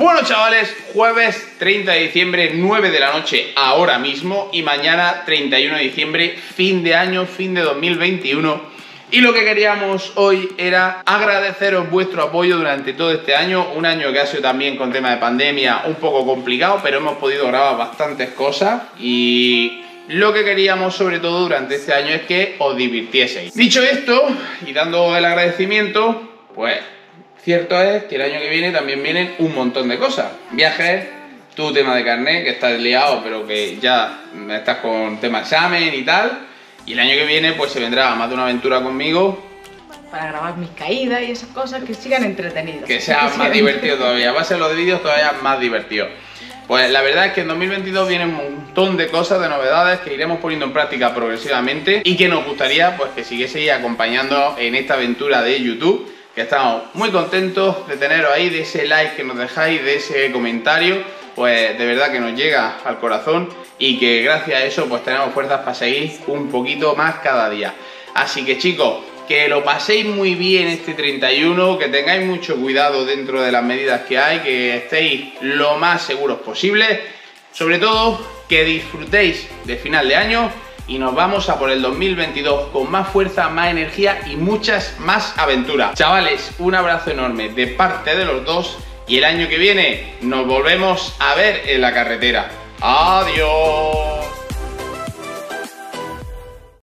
Bueno, chavales, jueves 30 de diciembre, 9 de la noche ahora mismo, y mañana 31 de diciembre, fin de año, fin de 2021. Y lo que queríamos hoy era agradeceros vuestro apoyo durante todo este año, un año que ha sido también con tema de pandemia un poco complicado, pero hemos podido grabar bastantes cosas y lo que queríamos sobre todo durante este año es que os divirtieseis. Dicho esto, y dando el agradecimiento, pues cierto es que el año que viene también vienen un montón de cosas. Viajes, tu tema de carnet, que estás liado, pero que ya estás con tema examen y tal. Y el año que viene pues se vendrá más de una aventura conmigo. Para grabar mis caídas y esas cosas que sigan entretenidos. Que sea más divertido todavía. Va a ser los de vídeos todavía más divertidos. Pues la verdad es que en 2022 vienen un montón de cosas, de novedades que iremos poniendo en práctica progresivamente y que nos gustaría pues que siguieseis acompañando en esta aventura de YouTube, que estamos muy contentos de teneros ahí, de ese like que nos dejáis, de ese comentario, pues de verdad que nos llega al corazón y que gracias a eso pues tenemos fuerzas para seguir un poquito más cada día. Así que chicos, que lo paséis muy bien este 31, que tengáis mucho cuidado dentro de las medidas que hay, que estéis lo más seguros posible, sobre todo que disfrutéis de final de año y nos vamos a por el 2022 con más fuerza, más energía y muchas más aventuras. Chavales, un abrazo enorme de parte de los dos y el año que viene nos volvemos a ver en la carretera. ¡Adiós!